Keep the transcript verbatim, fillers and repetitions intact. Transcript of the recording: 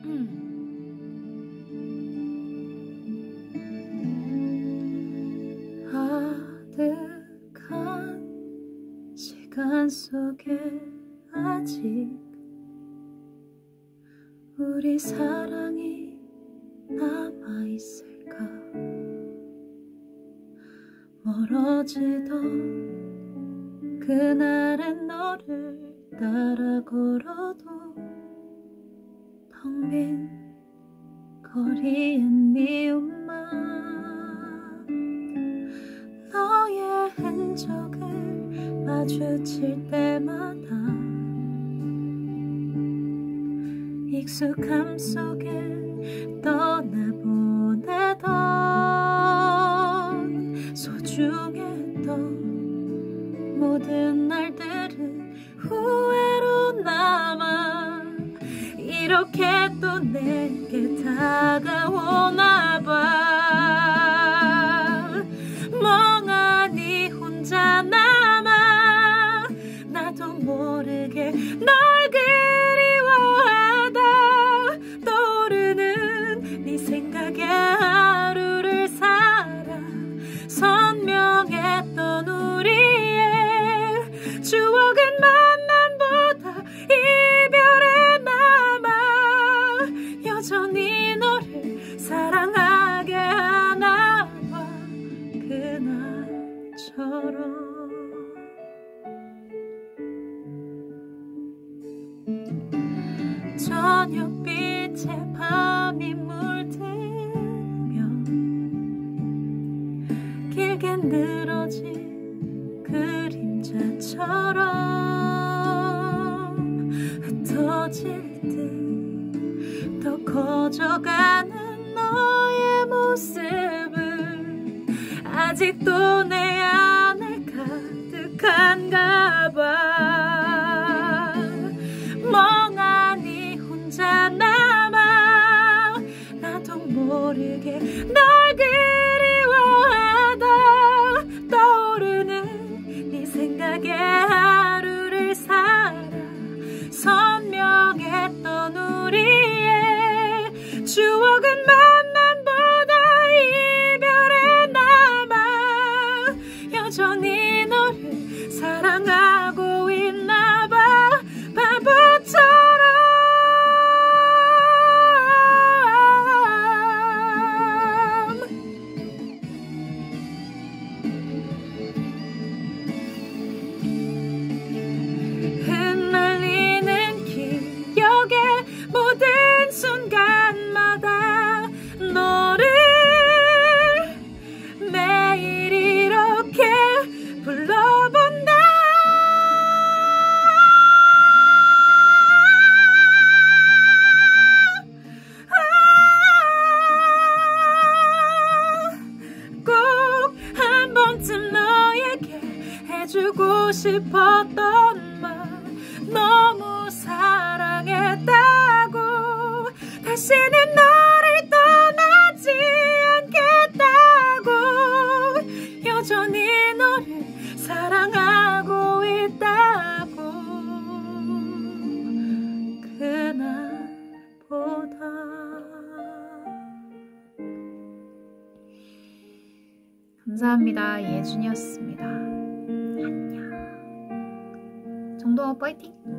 아득한 시간 속에 아직 우리 사랑이 남아있을까. 멀어지던 그날의 너를 따라 걸어도 텅 빈 거리엔 미움만. 너의 흔적을 마주칠 때마다 익숙함 속에 떠나보내던 소중했던 모든 날들은 후회로 남아. 이렇게 또 내게 다가오나봐. 멍하니 혼자 남아 나도 모르게 널 그리워하다. 떠오르는 네 생각에 하루를 살아. 선명했던 우리의 추억은 만남보다 이별에 남아. 여전히 너를 사랑하게 하나 봐. 그날처럼. 저녁빛에 밤이 물들면 길게 늘어진 그림자처럼 흩어질 듯 더 커져가는 너의 모습은 아직도 내 안에 가득한가 봐. 멍하니 혼자 남아 나도 모르게 널 그리워하다. 떠오르는 네 생각에 하루를 살아. 선명했던 우리의 추억은 만남보다 이별에 남아. 여전히 너를 사랑하고 있나봐. 바보처럼. 흩날리는 기억의 모든 순간마다 너를 매일 이렇게 불러본다. 꼭 한 번쯤 너에게 해주고 싶었던 말. 너무 사랑했다고 다시는 너를 떠나지 않겠다고. 여전히 너를 사랑하고 있다고. 그날보다. 감사합니다. 예준이었습니다. 안녕. 정동하 파이팅!